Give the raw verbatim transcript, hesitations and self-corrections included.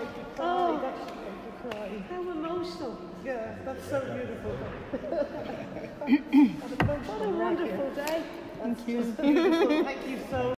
make you cry. Oh. That should make you cry. How emotional. Yeah, that's so beautiful. What a wonderful day. Thank you. Beautiful. Thank you so